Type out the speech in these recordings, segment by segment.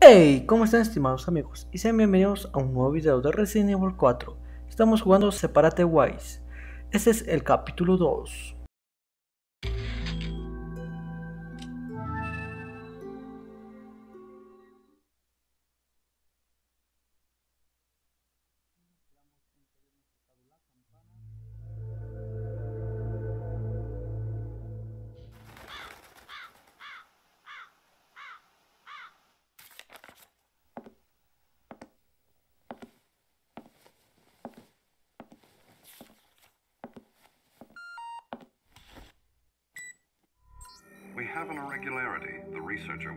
Hey, ¿cómo están estimados amigos? Y sean bienvenidos a un nuevo video de Resident Evil 4. Estamos jugando Separate Ways. Este es el capítulo 2. We have an irregularity. The researcher...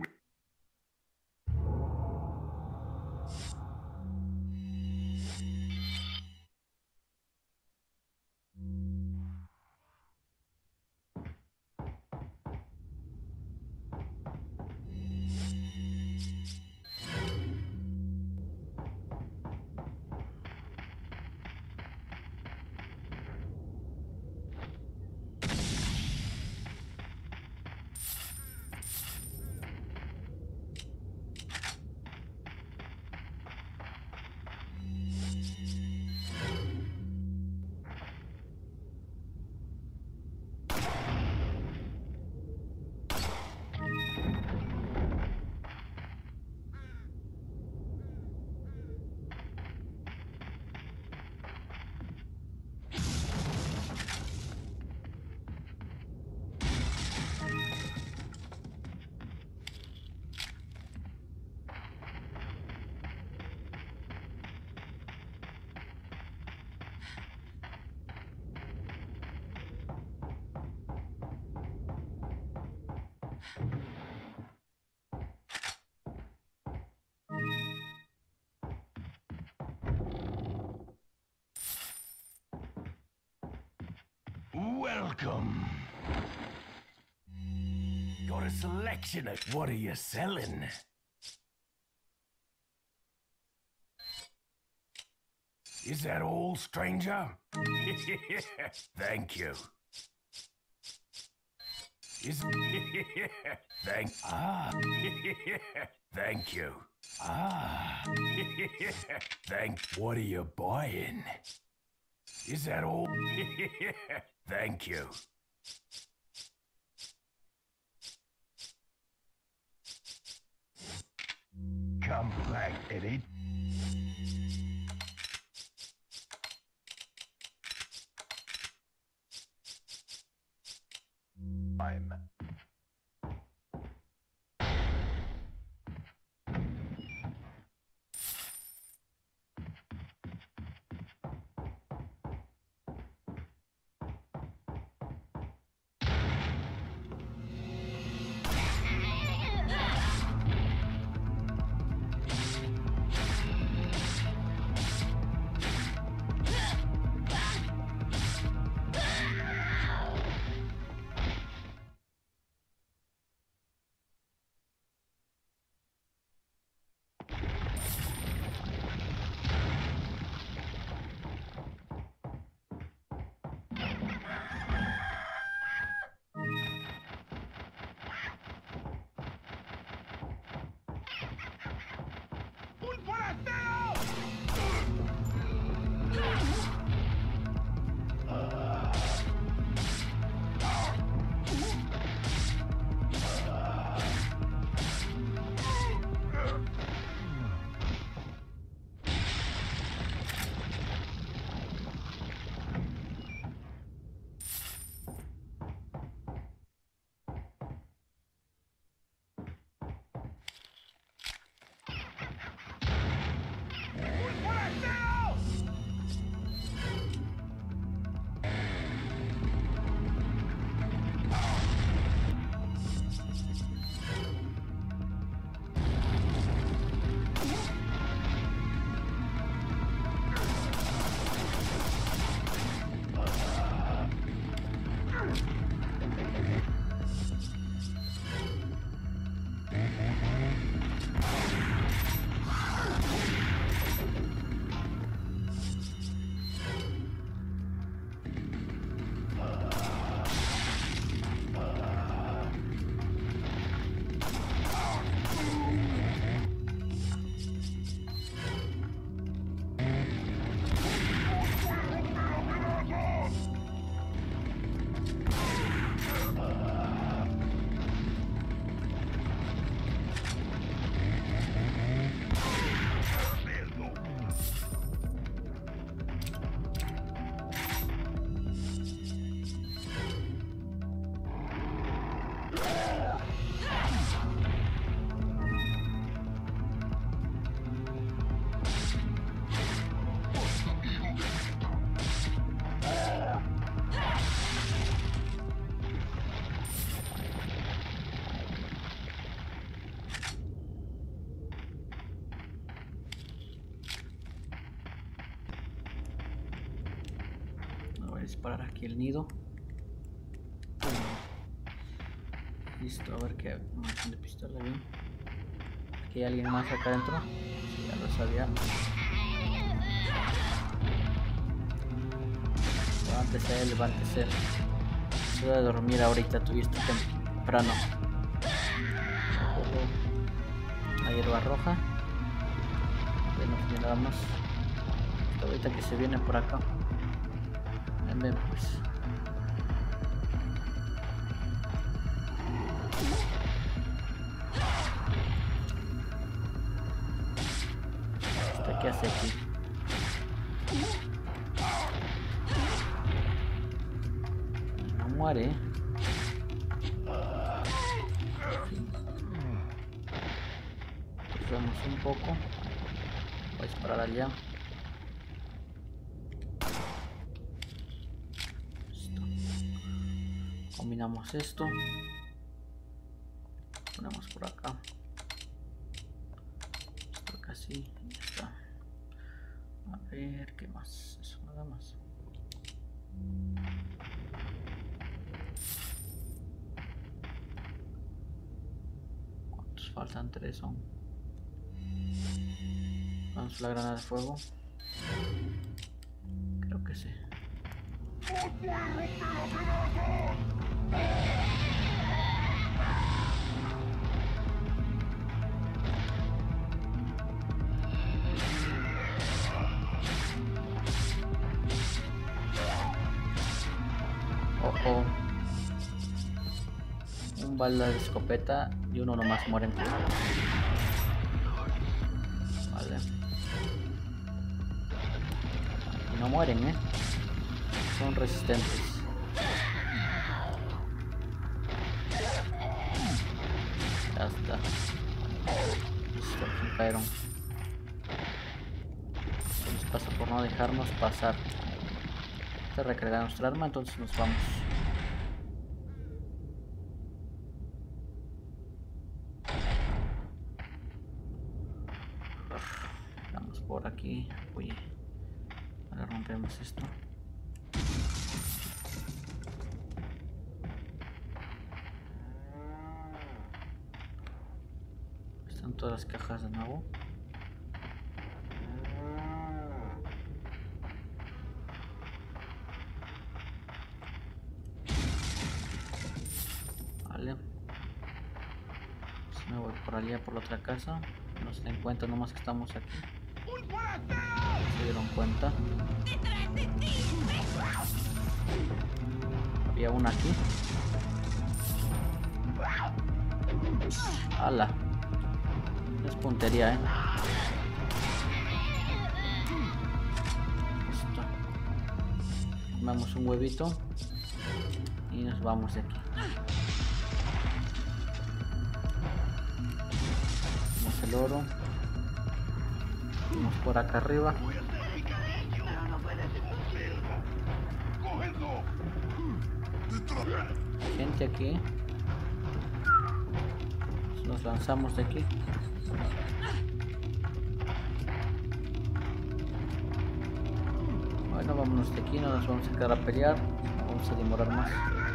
Welcome. Got a selection of what are you selling? Is that all, stranger? Thank you. Is thank you. What are you buying? Is that all? Thank you. Come back, Eddie. I'm... disparar aquí el nido. Listo, a ver qué munición de pistola bien. Aquí hay alguien más acá adentro. Sí, ya lo sabía. Levántese, levántese. Se va a dormir ahorita, tuviste temprano. La hierba roja. Ya no tiene nada más. Ahorita que se viene por acá. Ven pues. ¿Qué hace aquí? No muere. Vemos un poco. Voy a disparar allá. Listo. Combinamos esto. Ponemos por acá. Esto casi. Ya está. A ver, ¿qué más? Eso nada más. ¿Cuántos faltan? 3 son. Vamos a la granada de fuego. Creo que sí. Un bala de escopeta y uno nomás muere en pie. Vale. Y no mueren, son resistentes. Ya está. Listo, se cayeron. Nos pasa por no dejarnos pasar. Está recargada nuestra arma, entonces nos vamos. Vamos por aquí. Uy. Ahora rompemos esto. Están todas las cajas de nuevo. Vale. Pues me voy por allá, por la otra casa. No se den cuenta nomás que estamos aquí. Se dieron cuenta. Había una aquí. ¡Hala! Es puntería, Listo. Comemos un huevito y nos vamos de aquí. Vamos el oro. Vamos por acá arriba. Gente aquí. Nos lanzamos de aquí. Bueno, vámonos de aquí, no nos vamos a quedar a pelear. No vamos a demorar más.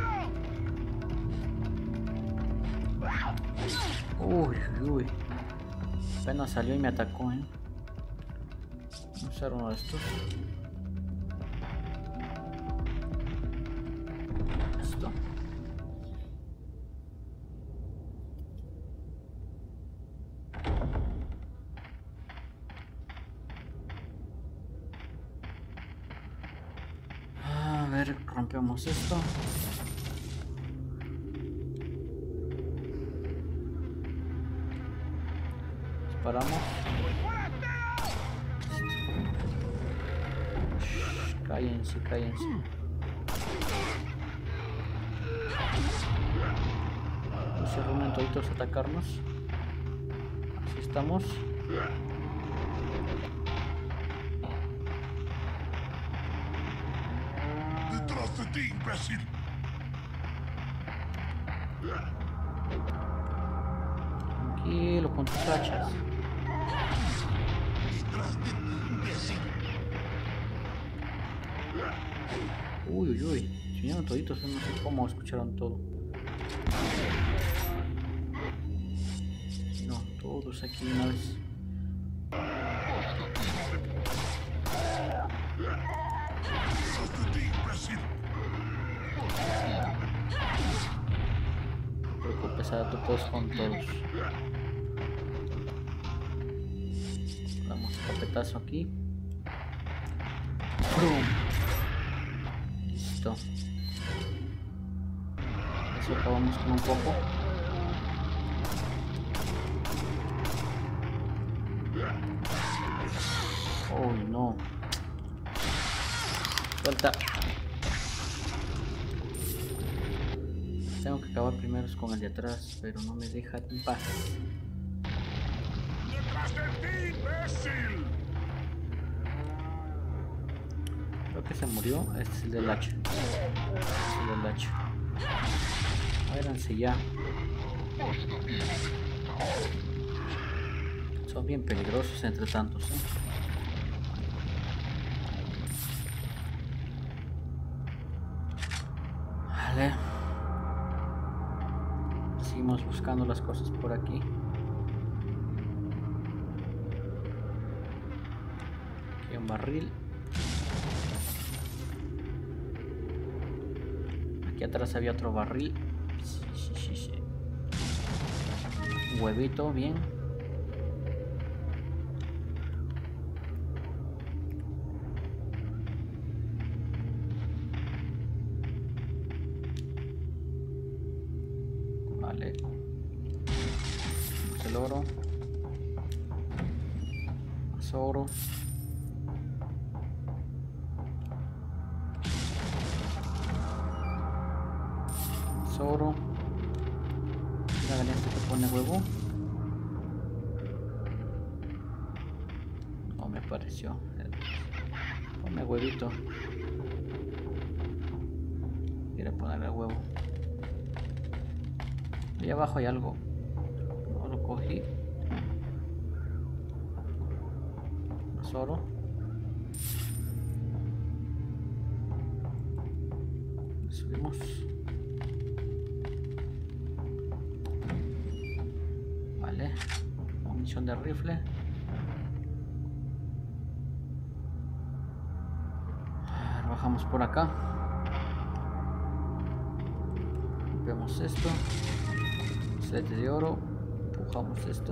Uy, uy. Apenas salió y me atacó, Vamos a usar uno de estos. Listo. A ver, rompemos esto. Disparamos. Cállense, cállense. Cierro un momentito a atacarnos. Así estamos. Detrás de ti, imbécil. Tranquilo con tus hachas. Detrás de ti, imbécil. Uy, uy, uy. Vinieron toditos, no sé cómo escucharon todo. No, todos aquí una vez. No te preocupes, ahora tú puedes con todos. Damos escopetazo aquí. ¡Pum! Listo. Eso acabamos con un poco. Oh no. Suelta. Tengo que acabar primero con el de atrás, pero no me deja en paz. ¡Detrás de ti, imbécil! Creo que se murió. Este es el del hacha. Este es el del hacha. Váyanse ya. Son bien peligrosos entre tantos, ¿eh? Vale. Seguimos buscando las cosas por aquí. Aquí hay un barril. Aquí atrás había otro barril. Sí. Un huevito, bien. Vale. Vamos el oro. Más oro. Más oro. La gallina que pone huevo. No me pareció. Pone huevito. Quiere ponerle huevo. Ahí abajo hay algo. No lo cogí. Más oro. Subimos. Vale. Munición de rifle. Bajamos por acá. Vemos esto. Set de oro. Empujamos esto.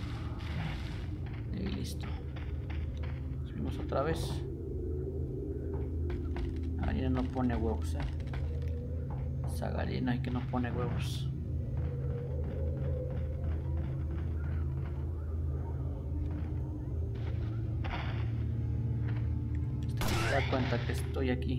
Y listo. Subimos otra vez. La gallina no pone huevos, Esa gallina hay que no pone huevos. Se da cuenta que estoy aquí.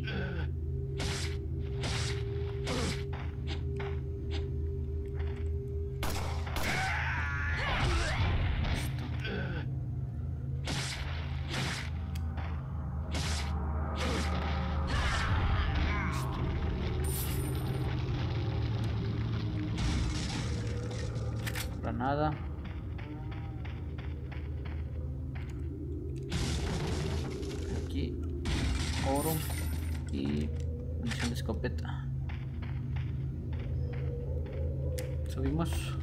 Granada. Aquí oro y munición de escopeta. Subimos.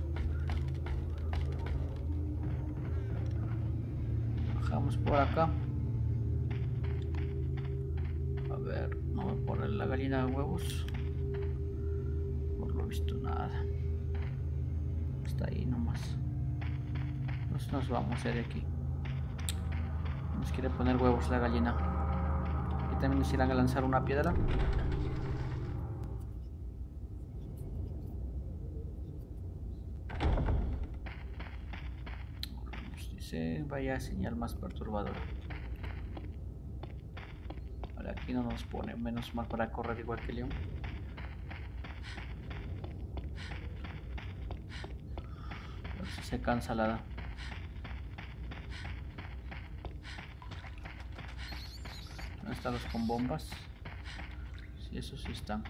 Bajamos por acá. A ver, no me pone la gallina de huevos. Por lo visto nada. Está ahí nomás. Nos vamos a ir de aquí. Nos quiere poner huevos la gallina. Aquí también nos irán a lanzar una piedra. Nos dice vaya señal más perturbadora. Vale, aquí no nos pone, menos mal para correr igual que León. Se cansa la. ¿Dónde están los con bombas? Sí, esos sí están.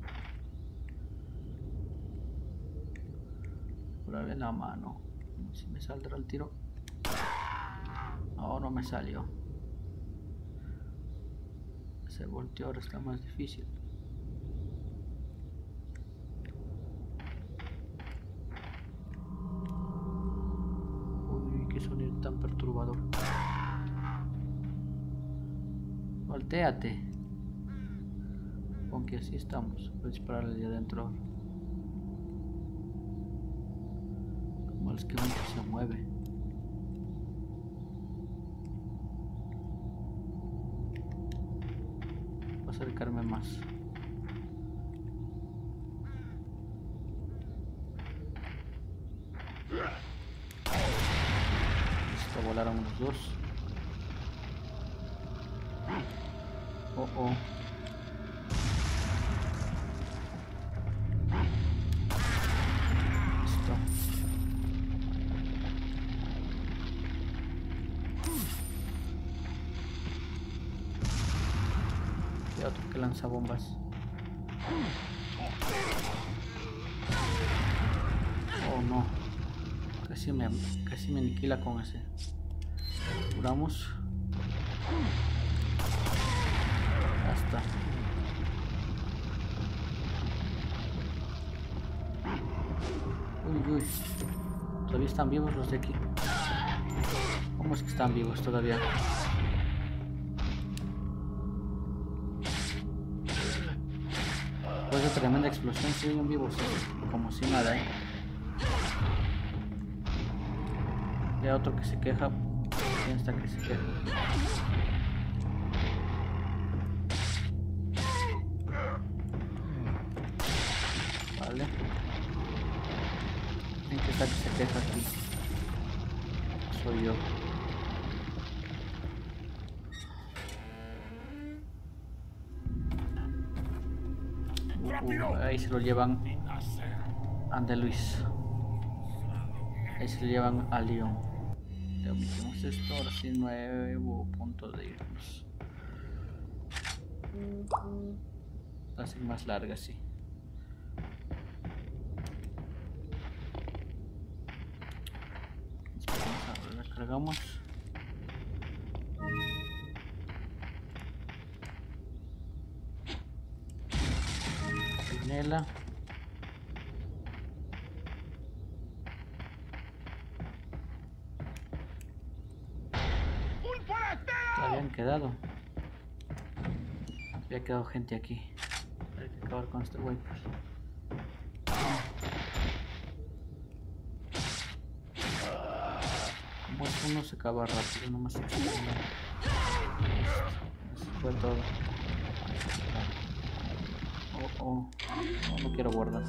Curarle la mano. Si me saldrá el tiro. No, no me salió. Se volteó, ahora está más difícil. Uy, qué sonido tan perturbador. Voltéate. Aunque así estamos. Voy a dispararle de adentro. Como es que mucho se mueve. Voy a acercarme más. Listo, volaron los dos. Oh, oh. Listo. Y otro que lanza bombas. Oh no. Casi me aniquila con ese. Curamos. Ya está. Uy, uy. Todavía están vivos los de aquí. ¿Cómo es que están vivos todavía? Después de tremenda explosión siguen vivos, como si nada, ¿eh? Y hay otro que se queja. ¿Quién está que se queja? Vale. ¿Quién está que se queja aquí? Soy yo. Ahí se lo llevan a De Luis. Ahí se lo llevan a León. Ya omitimos esto, ahora sí nuevo punto de irnos. Va a ser más larga, sí. Vamos a recargamos. Pinela. Habían quedado. Había quedado gente aquí. Hay que acabar con este güey. Como es uno se acaba rápido, nomás se explota. Eso fue todo. Oh, no quiero guardar.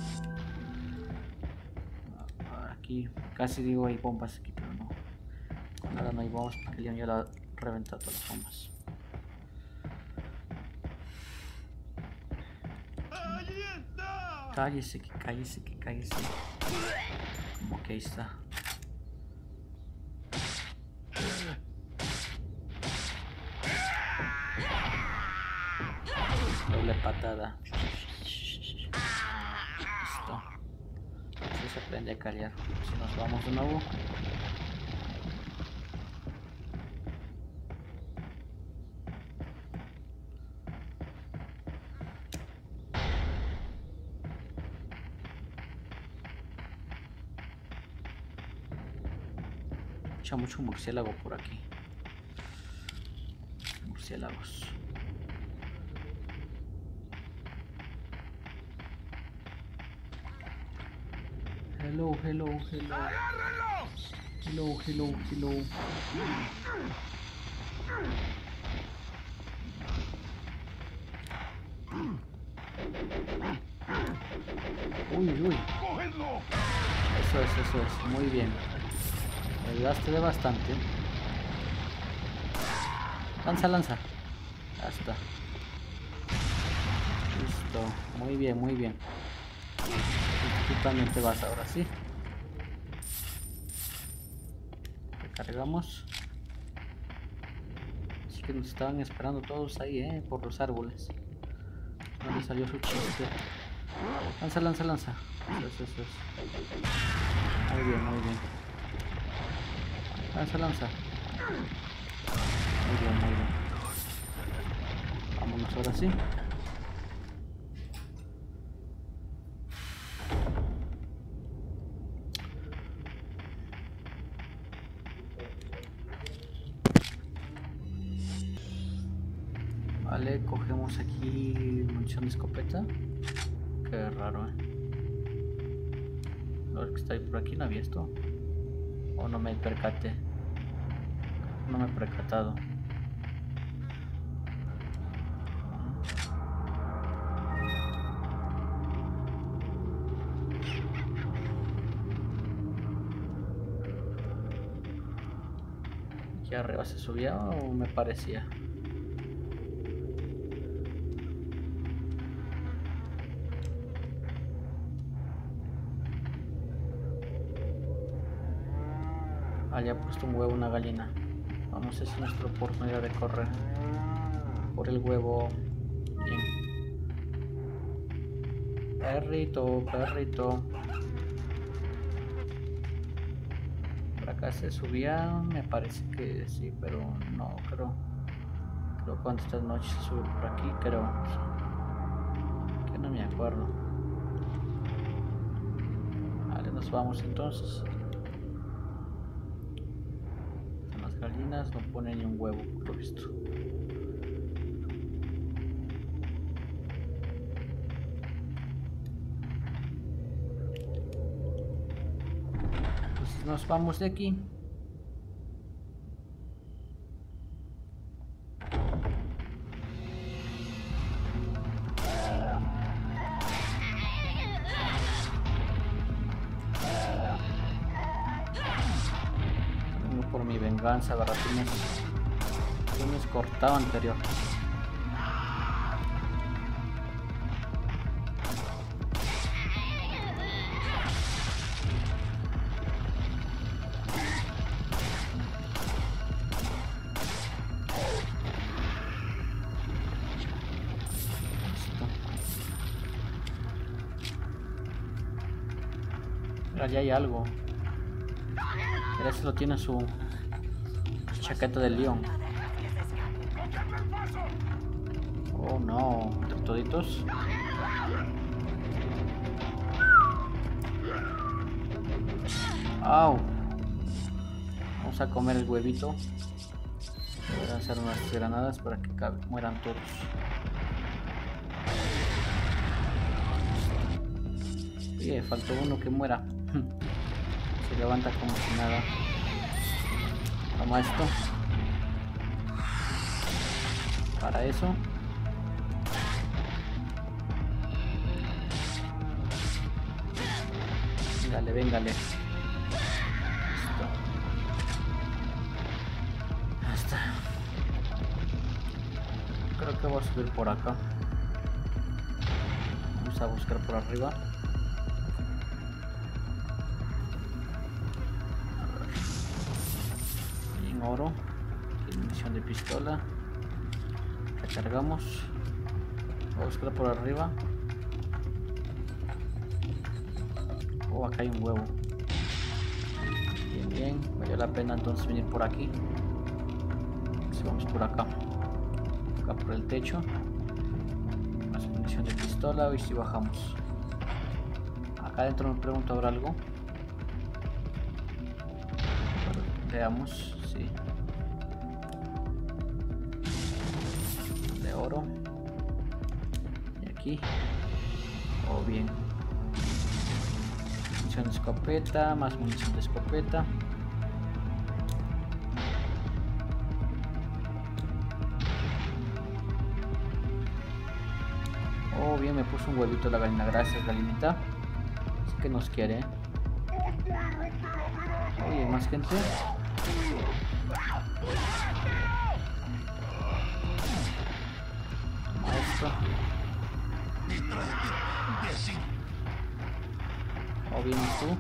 Aquí casi digo hay bombas aquí, pero no. Con nada no hay bombas porque León ya la reventado todas las bombas. Cállese, que cállese. Como que ahí está. Doble patada. Listo. Así se aprende a callar. Si nos vamos de nuevo. Mucho murciélago por aquí. Murciélagos. Hello. Hello. Uy. Eso es. Muy bien. Me ayudaste de bastante. Lanza. Ya está. Listo. Muy bien. Tú también te vas ahora, ¿sí? Recargamos. Así que nos estaban esperando todos ahí, por los árboles. No le salió su chiste. Lanza. Eso. Muy bien. Lanza. Muy bien. Vámonos ahora sí. Vale, cogemos aquí munición de escopeta. Qué raro, Lo que está ahí por aquí no había esto. O no me percaté. No me he percatado. ¿Aquí arriba se subía o me parecía? Ya he puesto un huevo, una gallina. Vamos, es nuestra oportunidad de correr por el huevo. Bien. Perrito, perrito. Por acá se subía, me parece que sí, pero no creo. Creo que cuando esta noche se sube por aquí, creo. Que no me acuerdo. Vale, nos vamos entonces. Gallinas no ponen ni un huevo, por lo visto. Entonces nos vamos de aquí. Por mi venganza, agarrar tienes cortado anterior. Mira, ya hay algo. Ese lo tiene su chaqueta de león. Oh no, entre toditos. Au. Vamos a comer el huevito. Voy a hacer unas granadas para que mueran todos. Oye, faltó uno que muera. Se levanta como si nada. Toma esto. Para eso. Véngale, véngale. Listo. Ya está. Creo que voy a subir por acá. Vamos a buscar por arriba. Oro, munición de pistola, recargamos, voy a buscar por arriba. Oh, acá hay un huevo. Bien, bien, valió la pena entonces venir por aquí. Si vamos por acá, acá por el techo, más munición de pistola. Y si bajamos acá adentro, me pregunto, ¿habrá algo? Veamos. Sí. De oro. Y aquí. Oh, bien. Munición de escopeta. Más munición de escopeta. Oh, bien, me puso un huevito la gallina. Gracias, gallinita. Así que nos quiere. Oye, más gente. Esto. ¿O vienes tú?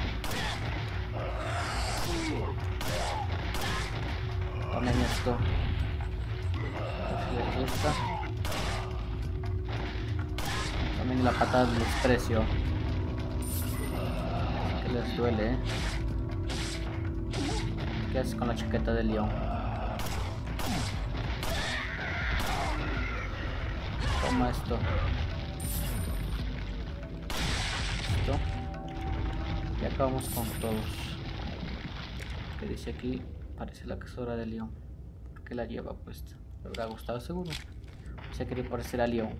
Tomen esto. Si les gusta. Tomen la patada del desprecio. Que les duele, ¿Qué haces con la chaqueta de león? Toma esto. Listo. Y acabamos con todos. Que dice aquí, parece la cazadora de león. ¿Por qué la lleva puesta? ¿Le habrá gustado seguro? Se quería parecer a león.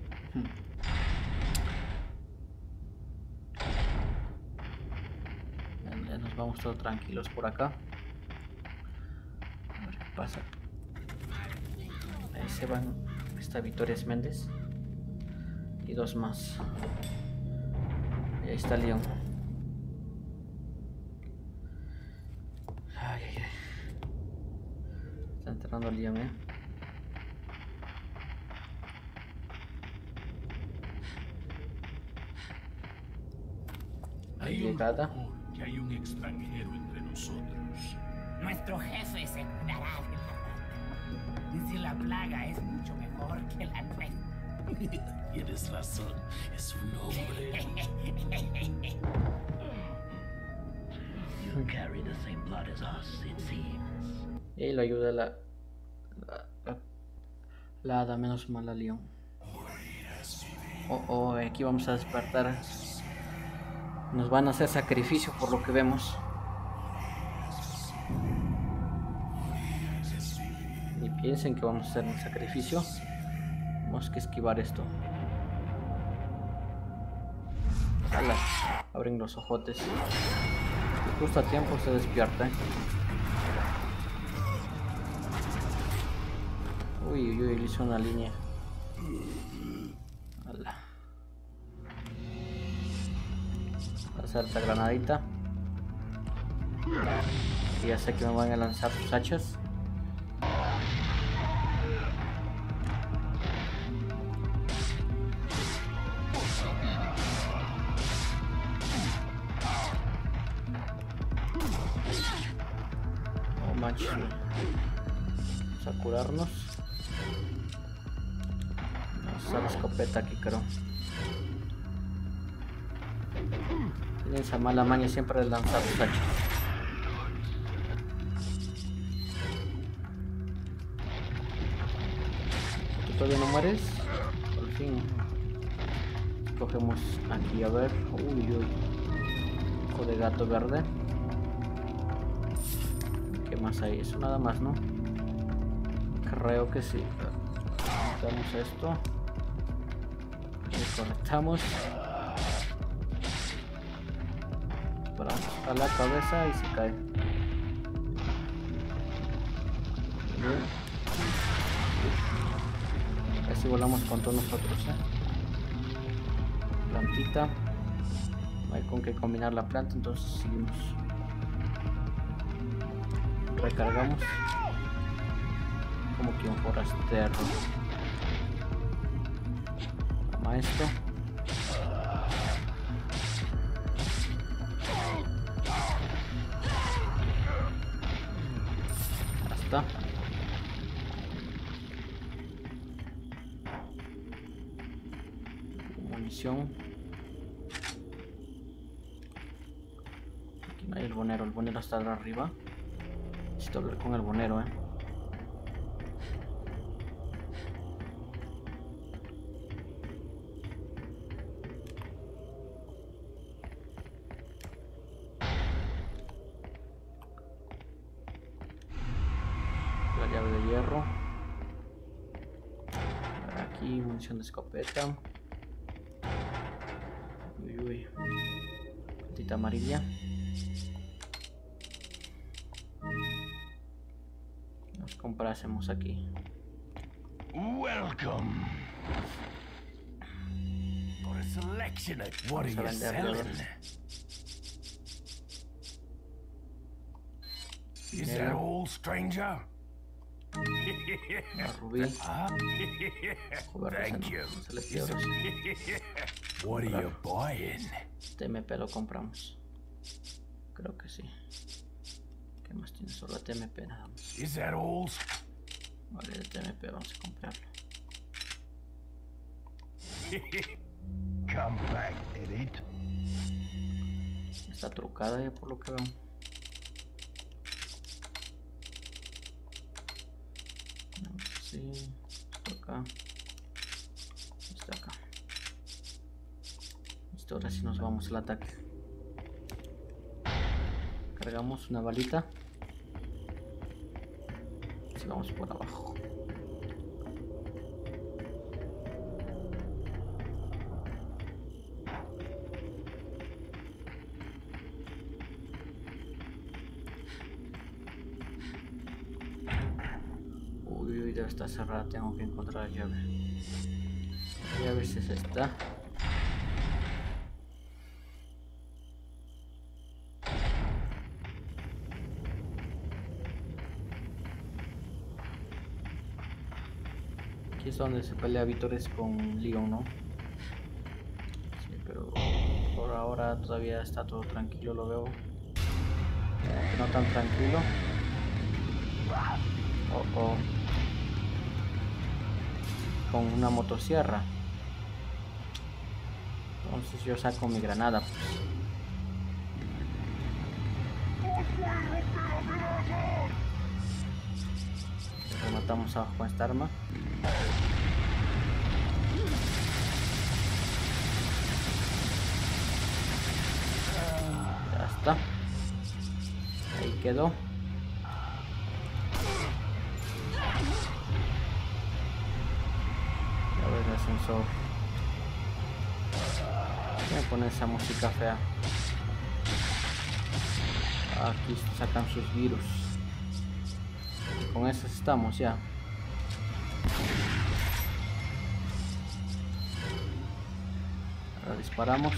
Ya nos vamos todos tranquilos por acá. A ver qué pasa. Ahí se van. Está Victorias Méndez. Y dos más. Y ahí está León. Ay, ay, ay. Está entrando León, Llegada. Que hay un extranjero entre nosotros. Nuestro jefe se curará de la rata. Si la plaga es mucho mejor que la nuestra. Tienes razón, es un hombre. You carry the same blood as us, it seems. Y lo ayuda la hada, menos mal a León. Oh, aquí vamos a despertar. Nos van a hacer sacrificio por lo que vemos. Ni piensen que vamos a hacer un sacrificio. Tenemos que esquivar esto. ¡Hala! Abren los ojotes. Y justo a tiempo se despierta. Uy, le hizo una línea. ¡Hala! Lanzar esta granadita. Y ya sé que me van a lanzar sus hachas. Oh manches. Vamos a curarnos. Vamos a usar la escopeta aquí, creo. Tienen esa mala maña siempre de lanzar sus hachas. ¿Tú todavía no mueres? Por fin. Cogemos aquí, a ver. Uy. Ojo de gato verde. ¿Qué más hay? Eso nada más, ¿no? Creo que sí. Conectamos esto. Desconectamos. A la cabeza y se cae. Bien. Casi volamos con todos nosotros, Plantita. No hay con qué combinar la planta, entonces seguimos. Recargamos. Como que un forastero. Toma esto. Está. Munición. Aquí no hay el bonero está arriba. Necesito hablar con el bonero, La llave de hierro. Aquí munición de escopeta. Uy. Plantita amarilla. Nos comprásemos aquí. Welcome. For a selection of what are you selling? Is that all, stranger? Una rubí. Thank you. Se le pierde. What are you buying? Este TMP lo compramos. Creo que sí. ¿Qué más tiene? Solo TMP nada más. Is that all? Vale, el TMP vamos a comprarlo. Come back, Edit. Está trucada ya por lo que veo. Sí, esto acá. Listo, ahora sí nos vamos al ataque. Cargamos una balita. Así vamos por abajo. Uy, debe estar cerrada. Tengo que encontrar la llave. La llave es esta. Aquí es donde se pelea Vitores con Leon, ¿no? Sí, pero por ahora todavía está todo tranquilo, lo veo. No tan tranquilo. Oh. Con una motosierra. Entonces yo saco mi granada, pues. Rematamos abajo con esta arma. Ya está. Ahí quedó. Ya ves el ascensor. Voy a poner esa música fea. Aquí sacan sus virus. Con eso estamos ya. Ahora disparamos.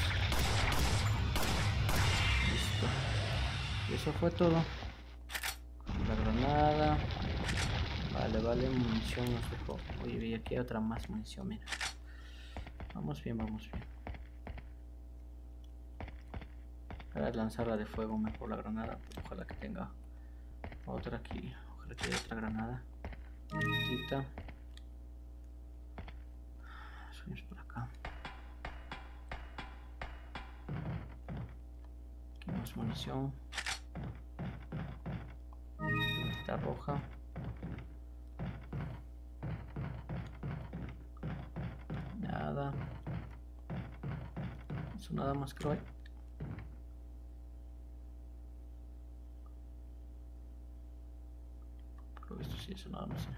Listo. Y eso fue todo. La granada. Vale, munición nos dejó. Oye, y aquí hay otra más munición, mira. Vamos bien. Para lanzarla de fuego mejor la granada. Ojalá que tenga otra aquí. Ojalá que haya otra granada. Quita. Subimos por acá. Aquí más munición. Esta roja. Nada. Eso nada más creo. Por lo visto sí, eso nada más.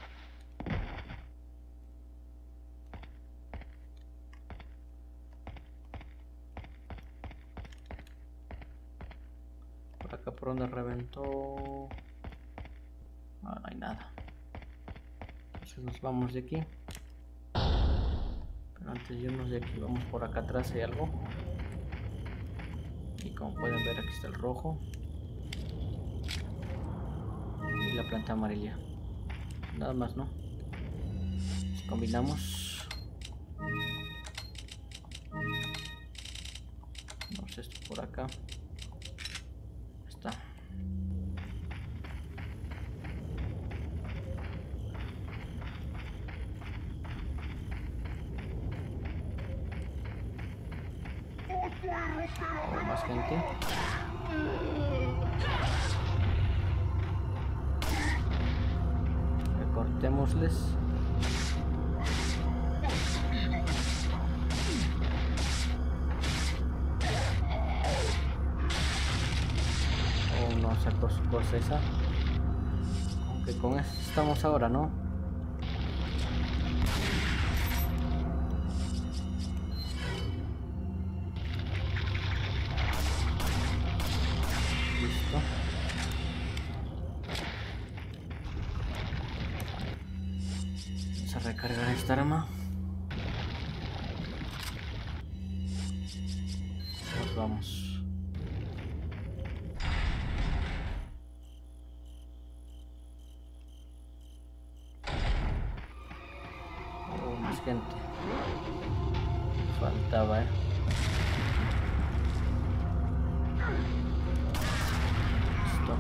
Por acá por donde reventó. No hay nada. Entonces nos vamos de aquí. Pero antes de irnos de aquí, vamos por acá atrás, hay algo. Y como pueden ver, aquí está el rojo. Y la planta amarilla. Nada más, ¿no? Combinamos. Vamos esto por acá. Está. Oh, más gente. Recortémosles. Oh, no sacó su cosa esa. Aunque con eso estamos ahora, ¿no? Vamos a recargar esta arma. Nos vamos. Oh, más gente. Faltaba, Listo.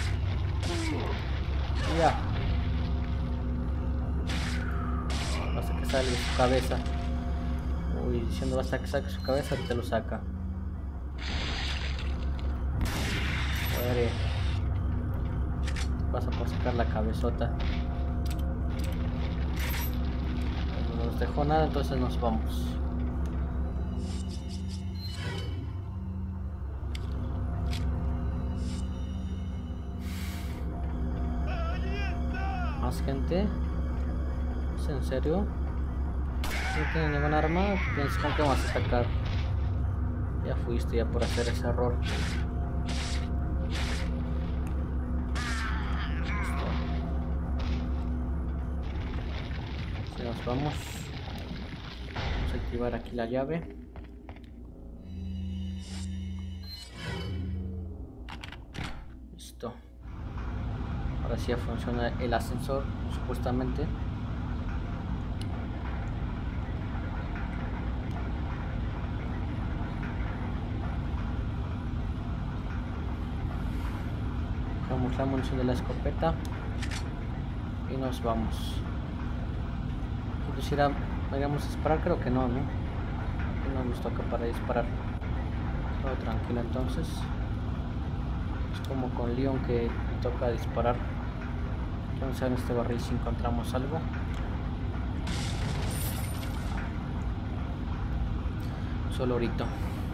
Ya. salga su cabeza. Uy, diciendo basta que saque su cabeza, ahorita lo saca. Muere. Pasa por sacar la cabezota. No nos dejó nada, entonces nos vamos. Más gente. ¿Es en serio? No tiene ninguna arma. Piensas con que vas a atacar. Ya fuiste ya por hacer ese error. Si nos vamos a activar aquí la llave. Listo. Ahora sí ya funciona el ascensor, supuestamente. Cogemos la munición de la escopeta y nos vamos. Si quisiera, vayamos a disparar, creo que no, ¿no? No nos toca para disparar. Todo tranquilo entonces. Es como con Leon que toca disparar. Vamos a ver en este barril si encontramos algo. Solo ahorita.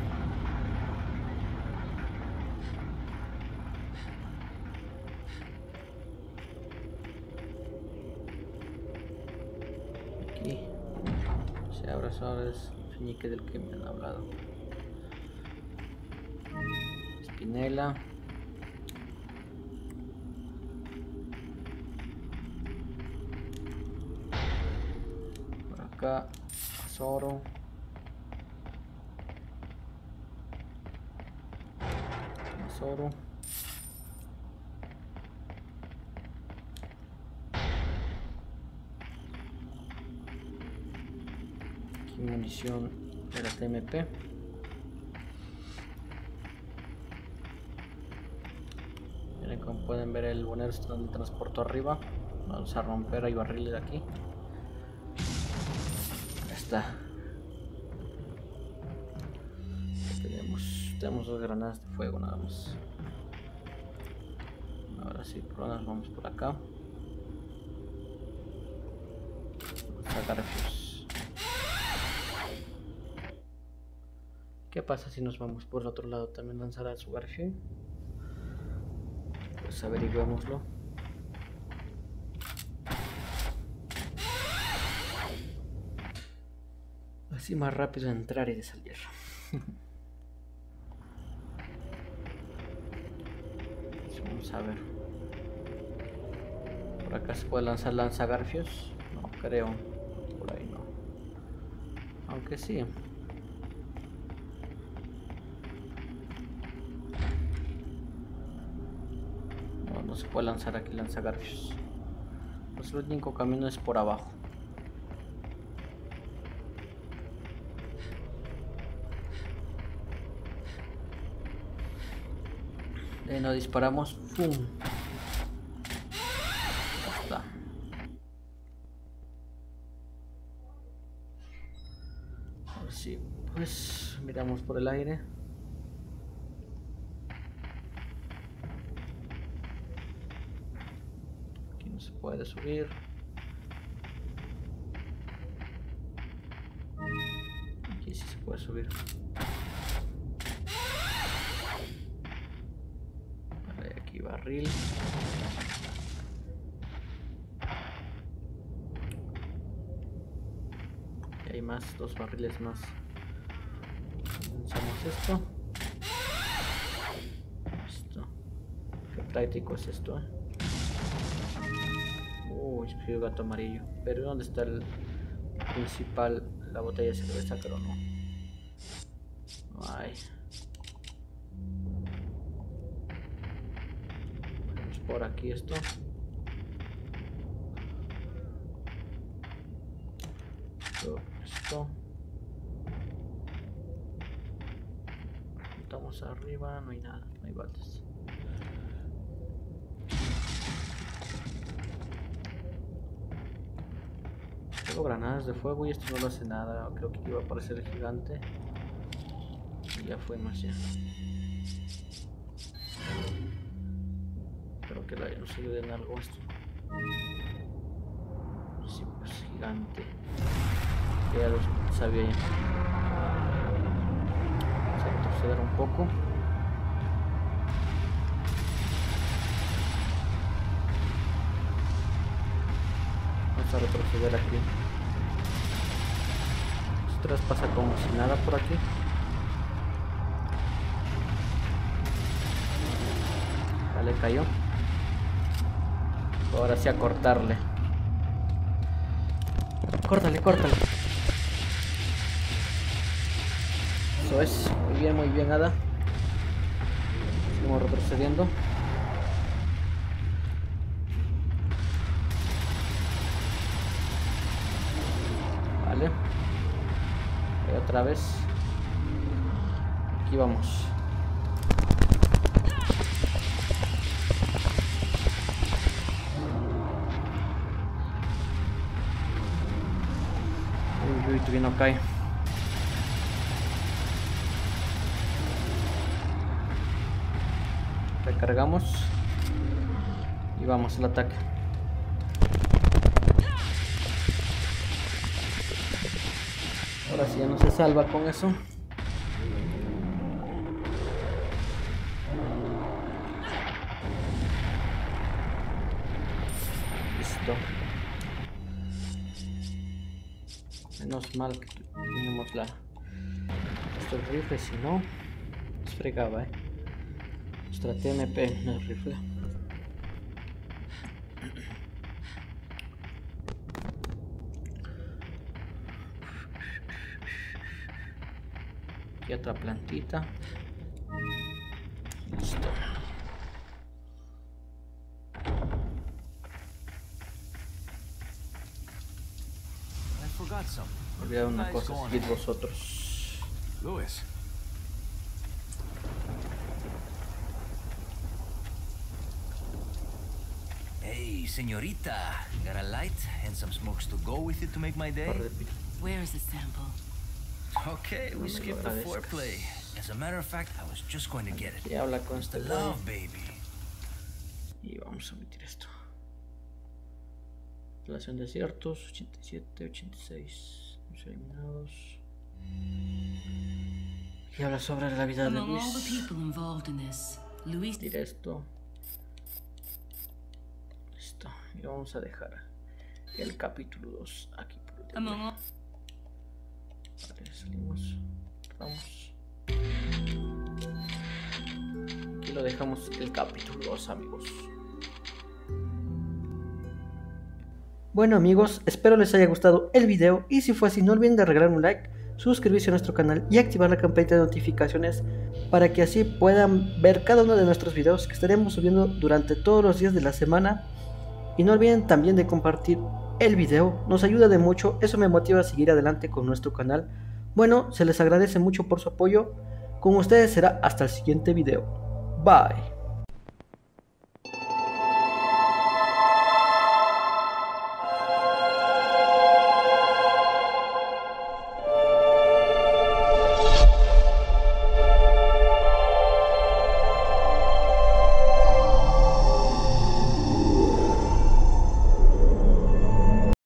Aquí se abre ahora es el feñique del que me han hablado. Espinela. Acá, Zoro. Zoro. Aquí munición de la TMP. Miren, como pueden ver, el bonero está donde transportó arriba. Vamos a romper, hay barriles de aquí. Está. Tenemos 2 granadas de fuego nada más. Ahora sí, vamos por acá. Garfios. ¿Qué pasa si nos vamos por el otro lado? ¿También lanzará su Garfio? Pues averigüémoslo. Así más rápido de entrar y de salir. Vamos a ver. Por acá se puede lanzar lanzagarfios. No creo. Por ahí no. Aunque sí. No se puede lanzar aquí lanzagarfios. Pues el único camino es por abajo. No disparamos. ¡Pum! Ya está. A ver si pues miramos por el aire. Aquí no se puede subir. Aquí sí se puede subir. Barril. Y hay más, 2 barriles más. Lanzamos esto. Listo. Qué práctico es esto, Uy, el gato amarillo. Pero ¿dónde está el principal? La botella de cerveza, pero no. No hay. Por aquí esto. Esto. Estamos arriba, no hay nada, no hay balas. Tengo granadas de fuego y esto no lo hace nada. Creo que iba a aparecer el gigante. Y ya fue más ya. Espero que nos ayude en algo esto. Sí, pues gigante. Ya lo sabía ya. Vamos a retroceder un poco. Vamos a retroceder aquí. Ostras, pasa como si nada por aquí. Vale, cayó. Ahora sí a cortarle. Córtale, córtale. Eso es. Muy bien, Ada. Seguimos retrocediendo. Vale. Y otra vez. Aquí vamos. Uy, todavía no cae. Recargamos y vamos al ataque. Ahora sí ya no se salva con eso. Listo. Menos mal que tenemos estos rifles, si no nos fregaba, nuestra TMP no es rifle. Aquí otra plantita. Listo. Olvidé una cosa, seguid vosotros. Louis. Hey, señorita, got a light and some smokes to go with it to make my day? Where is the sample? Okay, we skipped the foreplay. As a matter of fact, I was just going to get it. Y habla con It's the love, baby. Y vamos a omitir esto. Relación de ciertos, 87, 86. Eliminados. Y habla sobre la vida de Luis. Diré esto. Listo. Y vamos a dejar el capítulo 2 aquí por último. Vale, salimos. Vamos. Aquí lo dejamos el capítulo 2, amigos. Bueno amigos, espero les haya gustado el video y si fue así no olviden de regalarme un like, suscribirse a nuestro canal y activar la campanita de notificaciones para que así puedan ver cada uno de nuestros videos que estaremos subiendo durante todos los días de la semana. Y no olviden también de compartir el video, nos ayuda de mucho, eso me motiva a seguir adelante con nuestro canal. Bueno, se les agradece mucho por su apoyo, con ustedes será hasta el siguiente video. Bye.